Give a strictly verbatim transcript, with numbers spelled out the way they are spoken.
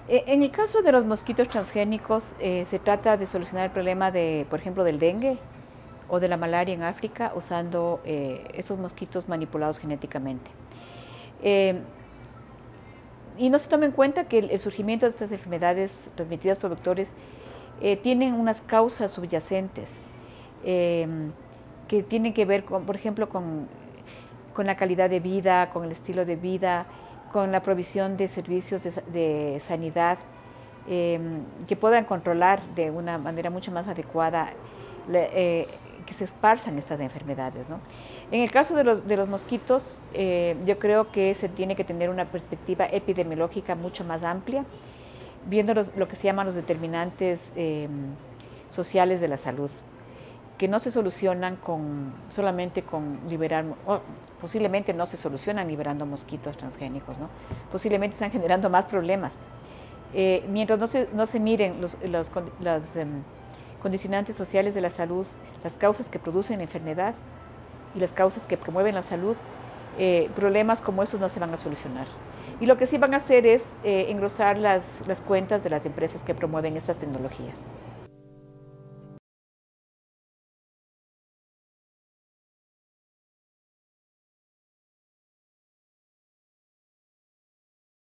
Eh, En el caso de los mosquitos transgénicos, eh, se trata de solucionar el problema de, por ejemplo, del dengue o de la malaria en África usando eh, esos mosquitos manipulados genéticamente. Eh, y no se toma en cuenta que el, el surgimiento de estas enfermedades transmitidas por vectores eh, tienen unas causas subyacentes eh, que tienen que ver, con, por ejemplo, con, con la calidad de vida, con el estilo de vida, con la provisión de servicios de, de sanidad eh, que puedan controlar de una manera mucho más adecuada eh, que se esparzan estas enfermedades, ¿no? En el caso de los, de los mosquitos, eh, yo creo que se tiene que tener una perspectiva epidemiológica mucho más amplia, viendo los, lo que se llaman los determinantes eh, sociales de la salud, que no se solucionan con, solamente con liberar, o posiblemente no se solucionan liberando mosquitos transgénicos, ¿no? Posiblemente están generando más problemas. Eh, mientras no se, no se miren los, los, los um, condicionantes sociales de la salud, las causas que producen la enfermedad y las causas que promueven la salud, eh, problemas como esos no se van a solucionar. Y lo que sí van a hacer es eh, engrosar las, las cuentas de las empresas que promueven estas tecnologías.